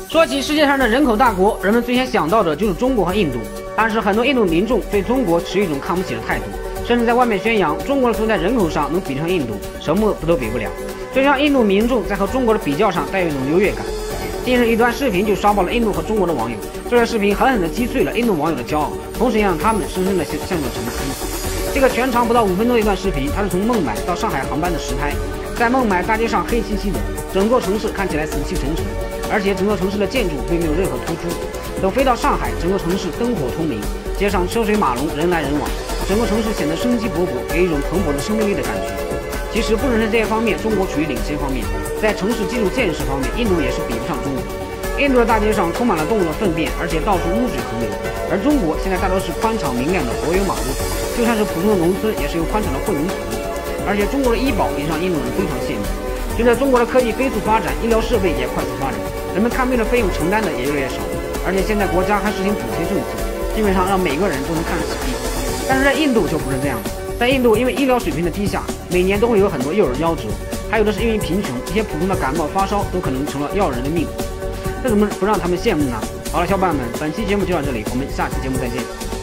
说起世界上的人口大国，人们最先想到的就是中国和印度。但是很多印度民众对中国持一种看不起的态度，甚至在外面宣扬中国的存在人口上能比上印度，什么都比不了，这让印度民众在和中国的比较上带有一种优越感。近日一段视频就刷爆了印度和中国的网友，这段视频狠狠地击碎了印度网友的骄傲，同时也让他们深深地向着沉思。这个全长不到5分钟的一段视频，它是从孟买到上海航班的实拍。在孟买大街上黑漆漆的，整座城市看起来死气沉沉，而且整座城市的建筑并没有任何突出。等飞到上海，整个城市灯火通明，街上车水马龙，人来人往，整个城市显得生机勃勃，给一种蓬勃的生命力的感觉。其实不只是这些方面，中国处于领先方面，在城市基础建设方面，印度也是比不上中国。印度的大街上充满了动物的粪便，而且到处污水横流，而中国现在大多是宽敞明亮的柏油马路，就算是普通的农村，也是由宽敞的混凝土路。而且中国的医保也让印度人非常羡慕。随着中国的科技飞速发展，医疗设备也快速发展，人们看病的费用承担的也越来越少。而且现在国家还实行补贴政策，基本上让每个人都能看得起病。但是在印度就不是这样的，在印度因为医疗水平的低下，每年都会有很多幼儿夭折，还有的是因为贫穷，一些普通的感冒发烧都可能成了要人的命。这怎么不让他们羡慕呢？好了，小伙伴们，本期节目就到这里，我们下期节目再见。